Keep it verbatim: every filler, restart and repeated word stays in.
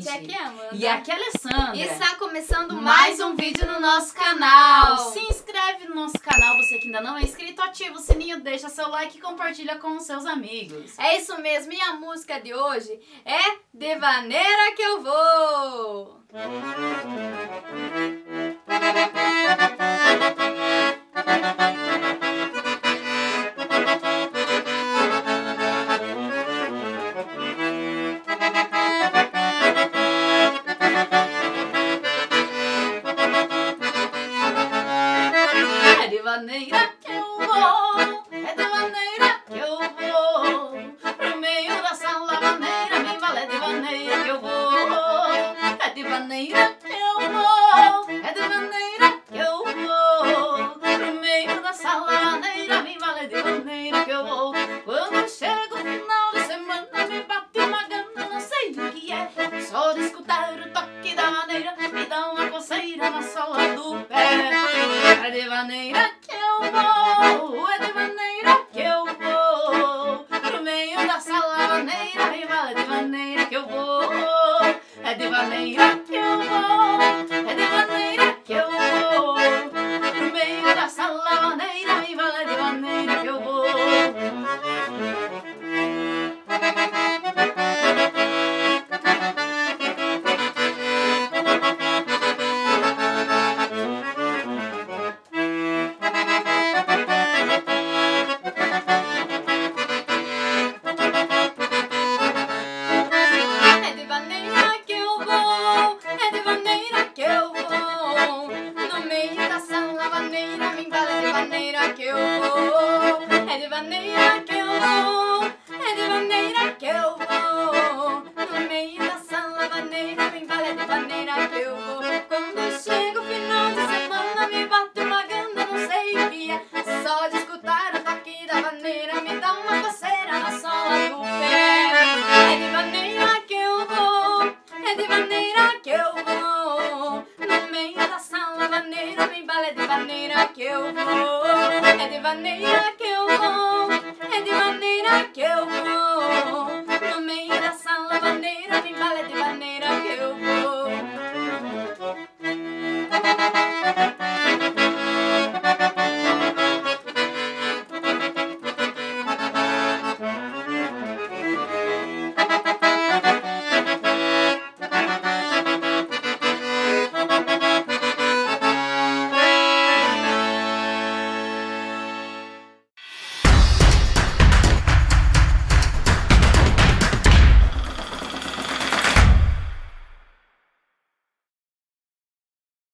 aqui é Amanda. E aqui é a Alessandra. E está começando mais um vídeo no nosso canal. Se inscreve no nosso canal, você que ainda não é inscrito, ativa o sininho, deixa seu like e compartilha com os seus amigos. É isso mesmo, e a música de hoje é De Vaneira Que Eu Vou. É de maneira que eu vou, é de maneira que eu vou, pro meio da sala maneira, me vale, é de maneira que eu vou, é de maneira que eu vou, é de maneira que eu vou, pro meio da sala maneira, me vale, é de maneira que eu vou. Quando chega o final de semana, me bate uma gana, não sei o que é, só de escutar o toque da maneira, me dá uma coceira na sola do pé. É de maneira que eu vou, é de maneira que eu vou, pro meio da sala maneira, me vale, é de maneira que eu vou, é de maneira que eu vou, é de maneira que eu vou, pro meio da sala maneira, me vale, é de maneira que eu vou. É de maneira que eu vou, é de maneira que eu vou, no meio da sala maneira, me vale, de maneira que eu vou, é de maneira que eu vou, é de maneira que eu vou, no meio da sala maneira, me vale, de maneira que eu vou. Quando chega o final de semana, me bate uma gana, não sei o que é, só de escutar o toque da vaneira, me dá uma coceira na sola do pé. É de maneira que eu vou, é de maneira que eu vou, no meio da sala maneira, me vale, é de maneira que eu vou, é de maneira que eu vou, é de maneira que eu vou.